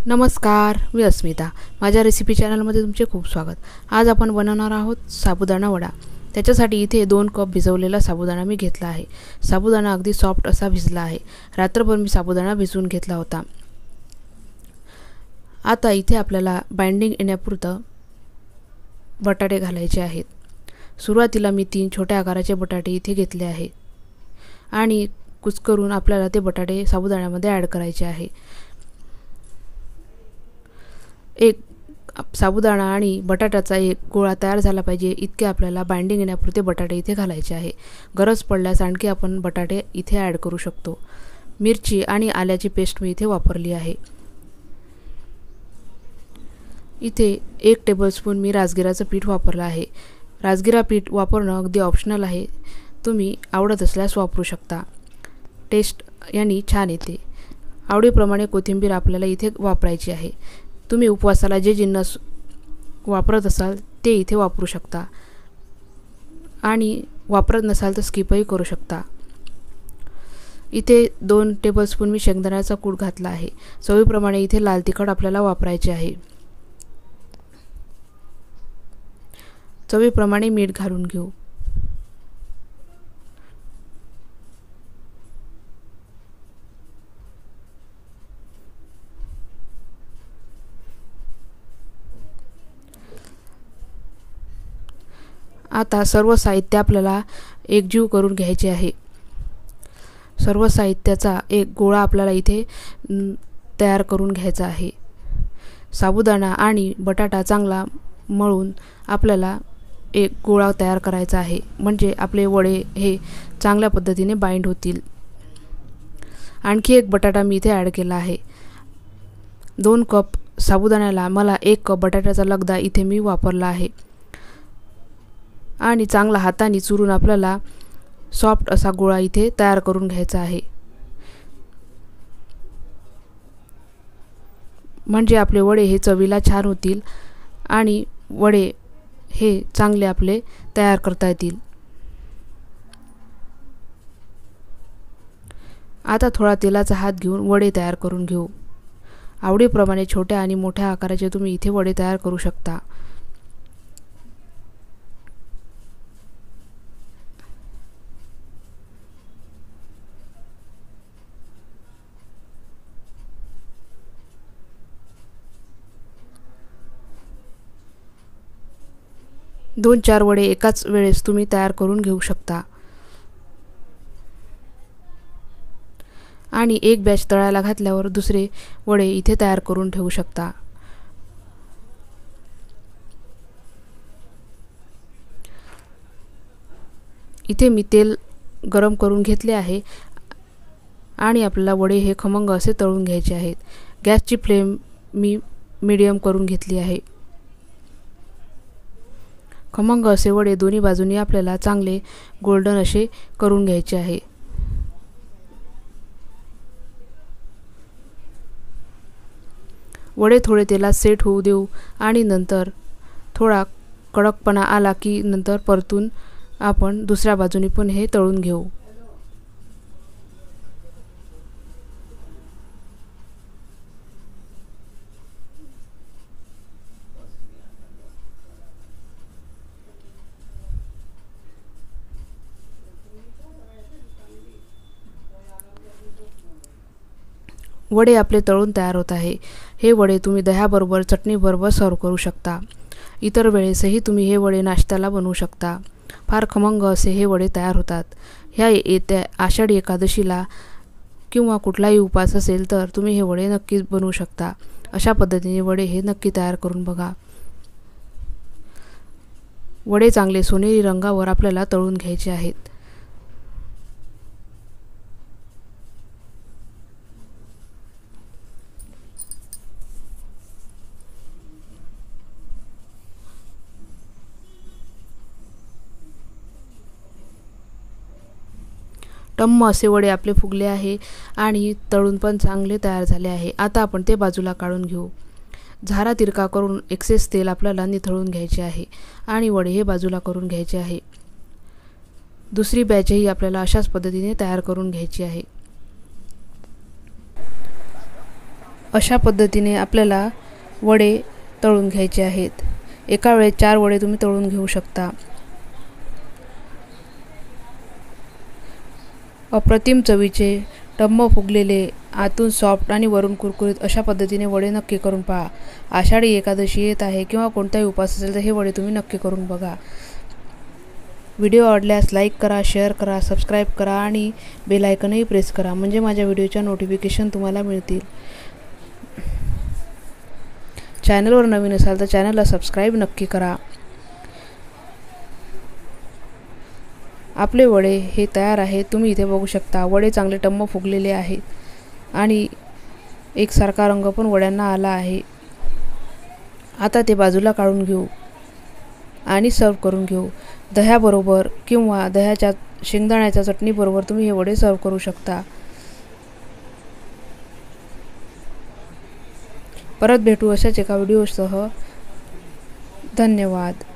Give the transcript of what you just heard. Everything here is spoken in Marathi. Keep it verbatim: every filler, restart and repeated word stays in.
नमस्कार, मी अस्मिता. माझ्या रेसिपी चॅनलमध्ये तुमचे खूप स्वागत. आज आपण बनवणार आहोत साबुदाणा वडा. त्याच्यासाठी इथे दोन कप भिजवलेला साबुदाणा मी घेतला आहे. साबुदाणा अगदी सॉफ्ट असा भिजला आहे. रात्रभर मी साबुदाणा भिजवून घेतला होता. आता इथे आपल्याला बाइंडिंग येण्यापुरतं बटाटे घालायचे आहेत. सुरुवातीला मी तीन छोट्या आकाराचे बटाटे इथे घेतले आहे आणि कुस्करून आपल्याला ते बटाटे साबुदाण्यामध्ये ॲड करायचे आहे. एक साबुदाणा आणि बटाट्याचा एक गोळा तयार झाला पाहिजे इतके आपल्याला बाइंडिंग येण्यापुरते बटाटे इथे घालायचे आहे. गरज पडल्यास आणखी आपण बटाटे इथे ॲड करू शकतो. मिरची आणि आल्याची पेस्ट मी इथे वापरली आहे. इथे एक टेबलस्पून मी राजगिराचं पीठ वापरलं आहे. राजगिरा पीठ वापरणं अगदी ऑप्शनल आहे. तुम्ही आवडत असल्यास वापरू शकता. टेस्ट यानी छान येते. आवडीप्रमाणे कोथिंबीर आपल्याला इथे वापरायची आहे. तुम्ही उपवासाला जे जिन्नस वापरत असाल ते इथे वापरू शकता आणि वापरत नसाल तर स्किपही करू शकता. इथे दोन टेबलस्पून मी शेंगदाण्याचा कूट घातला आहे. चवीप्रमाणे इथे लाल तिखट आपल्याला वापरायचे आहे. चवीप्रमाणे मीठ घालून घेऊ. आता सर्व साहित्य आपल्याला एकजीव करून घ्यायचे आहे. सर्व साहित्याचा एक गोळा आपल्याला इथे तयार करून घ्यायचा आहे. साबुदाणा आणि बटाटा चांगला मळून आपल्याला एक गोळा तयार करायचा आहे, म्हणजे आपले वडे हे चांगल्या पद्धतीने बाइंड होतील. आणखी एक बटाटा मी इथे ॲड केला आहे. दोन कप साबुदाण्याला मला एक कप बटाट्याचा लगदा इथे मी वापरला आहे आणि चांगला हाताने चुरून आपल्याला सॉफ्ट असा गोळा इथे तयार करून घ्यायचा आहे, म्हणजे आपले वडे हे चवीला छान होतील आणि वडे हे चांगले आपले तयार करता येतील. आता थोडा तेलाचा हात घेऊन वडे तयार करून घेऊ. आवडीप्रमाणे छोट्या आणि मोठ्या आकाराचे तुम्ही इथे वडे तयार करू शकता. दोन चार वडे एकाच वेळेस तुम्ही तयार करून घेऊ शकता आणि एक बॅच तळायला घातल्यावर दुसरे वडे इथे तयार करून ठेवू शकता. इथे मी तेल गरम करून घेतले आहे आणि आपल्याला वडे हे खमंग असे तळून घ्यायचे आहेत. गॅसची फ्लेम मी मीडियम करून घेतली आहे. खमंग असे वडे दोन्ही बाजूनी आपल्याला चांगले गोल्डन असे करून घ्यायचे आहे. वडे थोडे तेलात सेट होऊ देऊ आणि नंतर थोडा कडकपणा आला की नंतर परतून आपण दुसऱ्या बाजूनी पण हे तळून घेऊ. वडे आपले तळून तयार होत आहे. हे वडे तुम्ही दह्याबरोबर चटणीबरोबर सर्व करू शकता. इतर वेळेसही तुम्ही हे वडे नाश्त्याला बनवू शकता. फार खमंग असे हे वडे तयार होतात. ह्या येत्या आषाढी एकादशीला किंवा कुठलाही उपवास असेल तर तुम्ही हे वडे नक्कीच बनवू शकता. अशा पद्धतीने वडे हे नक्की तयार करून बघा. वडे चांगले सोनेरी रंगावर आपल्याला तळून घ्यायचे आहेत. टम्म असे वडे आपले फुगले आहे आणि तळून पण चांगले तयार झाले आहे. आता आपण ते बाजूला काढून घेऊ. झारा तिरका करून एक्सेस तेल आपल्याला निथळून घ्यायचे आहे आणि वडे हे बाजूला करून घ्यायचे आहे. दुसरी बॅचही आपल्याला अशाच पद्धतीने तयार करून घ्यायची आहे. अशा पद्धतीने आपल्याला वडे तळून घ्यायचे आहेत. एका वेळेस चार वडे तुम्ही तळून घेऊ शकता. अप्रतिम चवीचे, टम्म फुगलेले, आतून सॉफ्ट आणि वरून कुरकुरीत अशा पद्धतीने वडे नक्की करून पहा. आषाढी एकादशी येत आहे किंवा कोणताही उपवास असेल तर हे वडे तुम्ही नक्की करून बघा. व्हिडिओ आवडल्यास लाईक करा, शेअर करा, सबस्क्राईब करा आणि बेल आयकनही प्रेस करा, म्हणजे माझ्या व्हिडिओच्या नोटिफिकेशन तुम्हाला मिळतील. चॅनलवर नवीन असाल तर चॅनलला सबस्क्राईब नक्की करा. आपले वडे हे तयार आहेत. तुम्ही इथे बघू शकता वडे चांगले टम्म फुगलेले आहेत आणि एकसारखा रंग पण वड्यांना आला आहे. आता ते बाजूला काढून घेऊ आणि सर्व करून घेऊ. दह्याबरोबर किंवा दह्याच्या शेंगदाण्याच्या चटणीबरोबर तुम्ही हे वडे सर्व करू शकता. परत भेटू अशाच एका व्हिडिओसह. धन्यवाद.